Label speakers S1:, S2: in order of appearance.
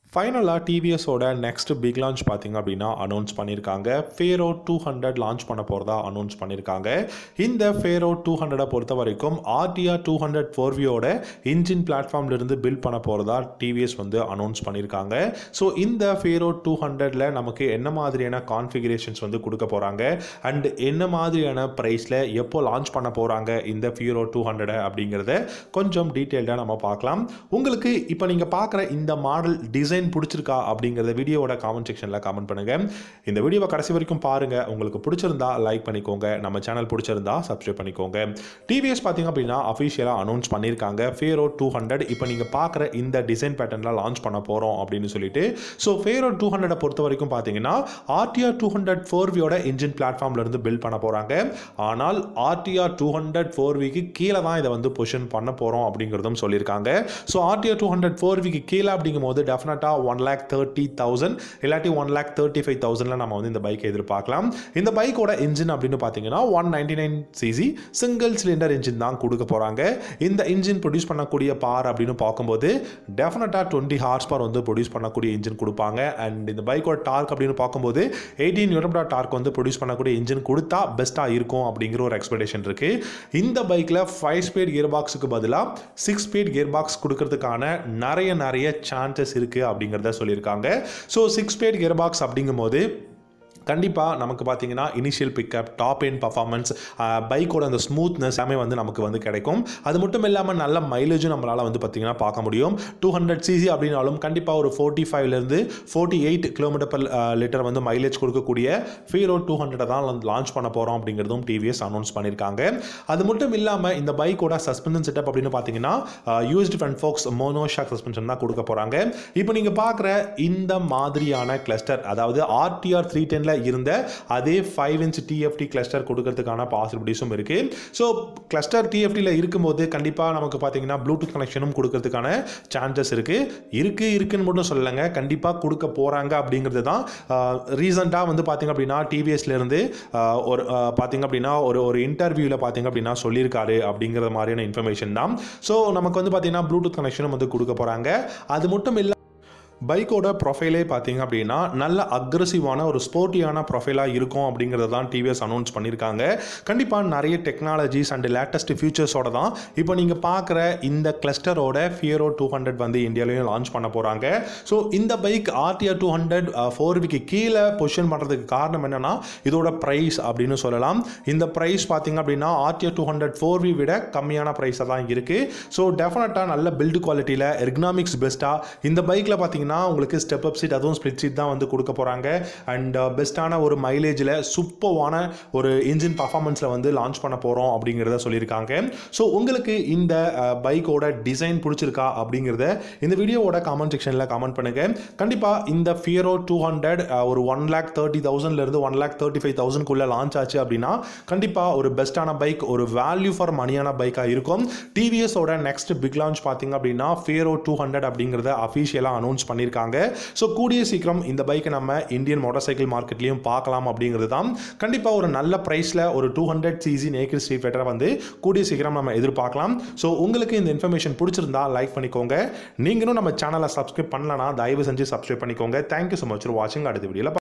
S1: ஃபைனலா TVS ஓட next big launch பார்த்தீங்க அப்படின்னா அனௌன்ஸ் பண்ணியிருக்காங்க. Fiero 200 லான்ச் பண்ண போறதா அனௌன்ஸ் பண்ணியிருக்காங்க. இந்த Fiero 200 பொறுத்த வரைக்கும் RTR 200 4Vயோட இன்ஜின் பிளாட்ஃபார்ம்ல இருந்து பில்ட் பண்ண போறதா TVS வந்து அனௌன்ஸ் பண்ணியிருக்காங்க. ஸோ இந்த Fiero 200ல நமக்கு என்ன மாதிரியான கான்ஃபிகரேஷன்ஸ் வந்து கொடுக்க போறாங்க அண்ட் என்ன மாதிரியான பிரைஸ்ல எப்போ லான்ச் பண்ண போறாங்க இந்த Fiero 200 அப்படிங்கிறத கொஞ்சம் டீட்டெயில்டாக நம்ம பார்க்கலாம். உங்களுக்கு இப்போ நீங்க பார்க்குற இந்த மாடல் டிசைன் பிடிச்சிருக்கா அப்படிங்கறத வீடியோவோட கமெண்ட் செக்ஷன்ல கமெண்ட் பண்ணுங்க. இந்த வீடியோவை கடைசி வரைக்கும் பாருங்க. உங்களுக்கு பிடிச்சிருந்தா லைக் பண்ணிக்கோங்க. நம்ம சேனல் பிடிச்சிருந்தா சப்ஸ்கிரைப் பண்ணிக்கோங்க. TVS பாத்தீங்க அப்படின்னா அஃபிஷியலா அனௌன்ஸ் பண்ணிருக்காங்க Fiero 200 இப்போ நீங்க பார்க்குற இந்த டிசைன் பேட்டர்ன்ல லான்ச் பண்ண போறோம் அப்படின்னு சொல்லிட்டு. ஸோ Fiero 200 பொறுத்த வரைக்கும் பாத்தீங்கன்னா RTR 200 4Vயோட இன்ஜின் பிளாட்ஃபார்ம்ல இருந்து பில்ட் பண்ண போறாங்க. ஆனால் RTR 200 4Vக்கு கீழே தான் இதை வந்து பொசிஷன் பண்ண போறோம் அப்படிங்கிறதும் சொல்லியிருக்காங்க. ஸோ RTR 200 4Vக்கு கீழே அப்படிங்கும் போது டெஃபினட்டா 1,30,000 இல்லாட்டி 1,35,000 நம்ம வந்து இந்த பைக் எதிர்பார்க்கலாம். இந்த பைக்கோட இன்ஜின் அப்படின்னு பார்த்தீங்கன்னா 199cc சிங்கிள் சிலிண்டர் இன்ஜின் தான் கொடுக்க போறாங்க. இந்த இன்ஜின் ப்ரொடியூஸ் பண்ணக்கூடிய பவர் அப்படின்னு பார்க்கும்போது டெஃபினட்டா 20 ஹார்ஸ் பவர் வந்து ப்ரொடியூஸ் பண்ணக்கூடிய இன்ஜின் கொடுப்பாங்க. அண்ட் இந்த பைக்கோட டார்க் அப்படின்னு பார்க்கும்போது 18 நியூட்டன் டார்க் வந்து ப்ரொடியூஸ் பண்ணக்கூடிய இன்ஜின் கொடுத்தா பெஸ்டா இருக்கும் அப்படிங்கிற ஒரு எக்ஸ்பெக்டேஷன் இருக்கு. இந்த பைக்ல 5 ஸ்பீட் கியர் பாக்ஸுக்கு பதிலாக 6 ஸ்பீட் கியர் பாக்ஸ் கொடுக்கறதுக்கான நிறைய சான்சஸ் இருக்கு அப்படிங்கிறத சொல்லியிருக்காங்க. ஸோ 6 ஸ்பீட் கியர் பாக்ஸ் அப்படிங்கும்போது கண்டிப்பாக நமக்கு பார்த்தீங்கன்னா initial pickup top end performance பைக்கோட அந்த ஸ்மூத்னஸ் எல்லாமே வந்து நமக்கு வந்து கிடைக்கும். அது மட்டும் இல்லாமல் நல்ல மைலேஜும் நம்மளால் வந்து பார்த்தீங்கன்னா பார்க்க முடியும். 200cc அப்படின்னாலும் கண்டிப்பாக ஒரு 45லேருந்து 48 km/லிட்டர் வந்து மைலேஜ் கொடுக்கக்கூடிய Fiero 200 தான் லான்ச் பண்ண போகிறோம் அப்படிங்கிறதும் TVS அனௌன்ஸ் பண்ணியிருக்காங்க. அது மட்டும் இல்லாமல் இந்த பைக்கோட சஸ்பென்ஷன் செட்டப் அப்படின்னு பார்த்தீங்கன்னா used front forks monoshock suspension தான் கொடுக்க போகிறாங்க. இப்போ நீங்கள் பார்க்குற இந்த மாதிரியான கிளஸ்டர் அதாவது RTR 310 இருந்த அதே 5 inch TFT கிளஸ்டர் கொடுக்கிறதுக்கான பாசிபிலிட்டிஸும் இருக்கு. ஸோ கிளஸ்டர் TFTல இருக்கும்போது கண்டிப்பாக நமக்கு பார்த்தீங்கன்னா ப்ளூடூத் கனெக்ஷனும் கொடுக்கறதுக்கான சான்சஸ் இருக்குன்னு மட்டும் சொல்லலைங்க. கண்டிப்பாக கொடுக்க போறாங்க அப்படிங்கிறது தான் ரீசெண்டாக வந்து பார்த்தீங்க அப்படின்னா TVSல இருந்து ஒரு பார்த்தீங்க அப்படின்னா ஒரு இன்டர்வியூவில் பார்த்தீங்க அப்படின்னா சொல்லியிருக்காரு அப்படிங்கிற மாதிரியான இன்ஃபர்மேஷன் தான். ஸோ நமக்கு வந்து பார்த்தீங்கன்னா ப்ளூடூத் கனெக்ஷனும் வந்து கொடுக்க போறாங்க. அது மட்டும் இல்லை பைக்கோட ப்ரொஃபைலே பார்த்தீங்க அப்படின்னா நல்ல அக்ரெசிவான ஒரு ஸ்போர்ட்டியான ப்ரொஃபைலாக இருக்கும் அப்படிங்கிறத தான் TVS அனௌன்ஸ் பண்ணியிருக்காங்க. கண்டிப்பாக நிறைய டெக்னாலஜிஸ் அண்ட் லேட்டஸ்ட் ஃபியூச்சர்ஸோட தான் இப்போ நீங்கள் பார்க்குற இந்த கிளஸ்டரோட Fiero 200 வந்து இந்தியாவிலையும் லான்ச் பண்ண போகிறாங்க. ஸோ இந்த பைக் RTR 200 4Vக்கு கீழே பொசிஷன் பண்ணுறதுக்கு காரணம் என்னன்னா இதோட ப்ரைஸ் அப்படின்னு சொல்லலாம். இந்த ப்ரைஸ் பார்த்தீங்க அப்படின்னா RTR 200 4V விட கம்மியான ப்ரைஸாக தான் இருக்குது. ஸோ டெஃபினட்டாக நல்ல பில்டு குவாலிட்டியில் எர்கனாமிக்ஸ் பெஸ்ட்டாக இந்த பைக்கில் பார்த்தீங்கன்னா உங்களுக்கு ஸ்டெப் அப் சீட் அதுவும் ஸ்பிளிட் சீட் தான் வந்து கொடுக்க போறாங்க. அண்ட் பெஸ்டான ஒரு மைலேஜில் சூப்பர்வான ஒரு இன்ஜின் பர்ஃபார்மன்ஸில் வந்து லான்ச் பண்ண போறோம் அப்படிங்கிறத சொல்லியிருக்காங்க. ஸோ உங்களுக்கு இந்த பைக்கோட டிசைன் பிடிச்சிருக்கா அப்படிங்கிறத இந்த வீடியோவோட கமெண்ட் செக்ஷனில் கமெண்ட் பண்ணுங்க. கண்டிப்பாக இந்த Fiero 200 ஒரு 1,30,000 இருந்து 1,35,000 லான்ச் ஆச்சு அப்படின்னா கண்டிப்பாக ஒரு பெஸ்டான பைக் ஒரு வேல்யூ ஃபார் மணியான பைக்காக இருக்கும். TVS ஓட நெக்ஸ்ட் பிக் லான்ச் பார்த்தீங்க அப்படின்னா Fiero 200 அப்படிங்கிறத அஃபிஷியலாக அனௌன்ஸ் பண்ணியிருக்காங்க. ஸோ கூடிய சீக்கிரம் இந்த பைக்கை நம்ம இந்தியன் மோட்டார் சைக்கிள் மார்க்கெட்லையும் பார்க்கலாம் அப்படிங்கிறது தான். கண்டிப்பாக ஒரு நல்ல ப்ரைஸில் ஒரு 200cc நேக்கட் ஸ்ட்ரீட் ஃபைட்டரை வந்து கூடிய சீக்கிரம் நம்ம எதிர்பார்க்கலாம். ஸோ உங்களுக்கு இந்த இன்ஃபர்மேஷன் பிடிச்சிருந்தா லைக் பண்ணிக்கோங்க. நீங்களும் நம்ம சேனலை சப்ஸ்கிரைப் பண்ணலனா தயவு செஞ்சு சப்ஸ்கிரைப் பண்ணிக்கோங்க. தேங்க்யூ ஸோ மச் ஃபார் வாட்சிங். அடுத்த வீடியோவில்